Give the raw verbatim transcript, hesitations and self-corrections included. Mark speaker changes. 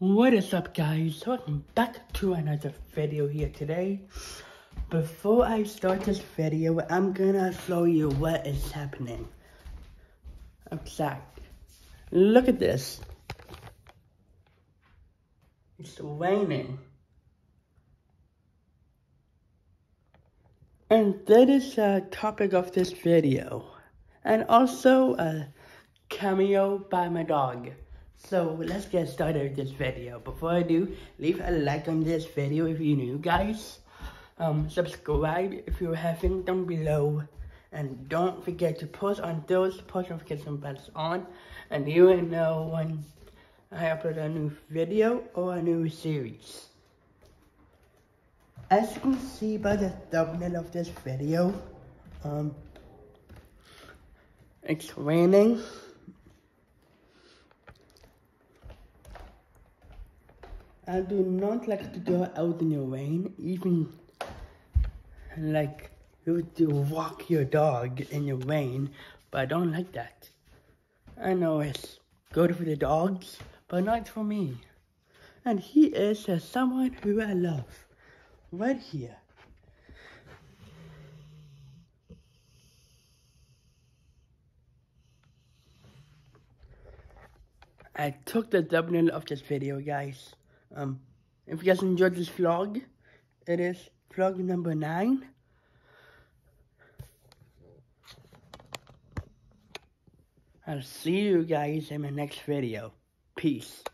Speaker 1: What is up, guys? Welcome back to another video here today. Before I start this video, I'm gonna show you what is happening outside. Look at this. It's raining. And that is the topic of this video. And also a cameo by my dog. So let's get started with this video. Before I do, leave a like on this video if you're new, guys. Um, subscribe if you haven't down below. And don't forget to post on those post notification bells on. And you will know when I upload a new video or a new series. As you can see by the thumbnail of this video, um, it's raining. I do not like to go out in the rain, even like you to walk your dog in the rain, but I don't like that. I know it's good for the dogs, but not for me. And he is uh, someone who I love, right here. I took the thumbnail of this video, guys. Um, if you guys enjoyed this vlog, it is vlog number nine. I'll see you guys in my next video. Peace.